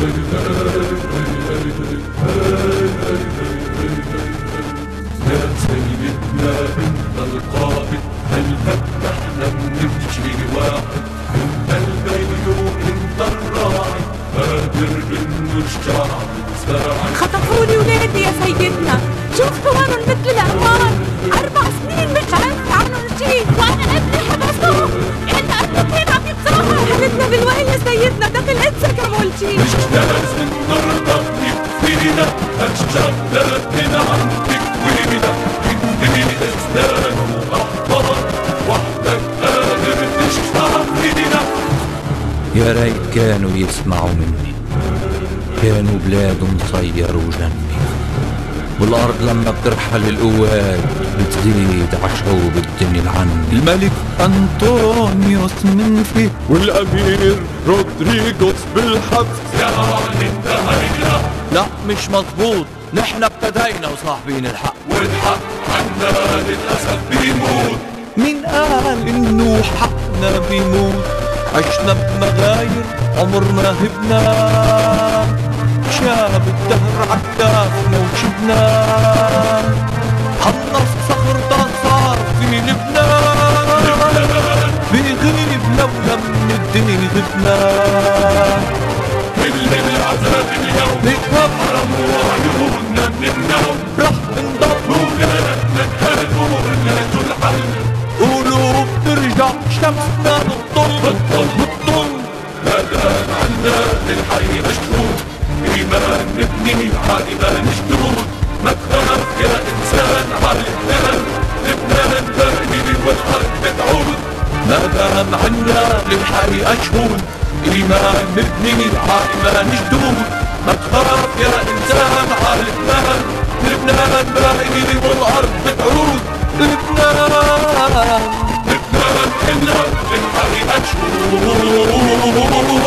يا سيدنا انت القائد، هنفتح نمشي واحد، انت الجاي وانت الراعي، قادر انه الشعب يساعد. خطفوني ولادي يا سيدنا، شوف ثوانهم مثل الأموال، 4 سنين مش عرفت عنهم شيء، وانا ابني حبسته، انت قتلتين عم يقتلوها. حالتنا بالويل يا سيدنا، دخل انسى كمول شيء. مش لازم نرضى فينا، اشجع لكن عندك وينا، انت اسلام واحضر، وحدك قادر تشفع فينا. يا ريت كانوا يسمعوا مني، كانوا بلادهم صيروا جنبي، والأرض لما بترحل القوات بتزيد عشعوب الدنيا العن. الملك أنطونيوس منفي والأمير رودريغوس بالحبس. يعني انتهينا؟ لا مش مظبوط، نحن ابتدينا وصاحبين الحق، والحق عنا للأسف بيموت. مين قال إنه حقنا بيموت؟ عشنا بمغاير عمرنا هبنا، شاب الدهر عكافنا وشبنا، حنا الصخر صار في لبنان، بيغيب لولا من الدنيا غبنا. كل العذاب اليوم حرموا عيوننا من النوم، رح نضل وبلادنا تهان ولاد الحل، قلوب ترجع شمسنا بتطل. هذا عنا للحي مشهود، إيمان نبني عالإيمان جدود. ما تخاف يا إنسان عالإحلام، لبنان باقي والأرض تعود. ما دام عنا للحي أشهود، إيمان نبني عالإيمان جدود. ما تخاف يا إنسان عالإحلام، لبنان باقي والأرض تعود. لبنان لبنان إلا للحي أشهود.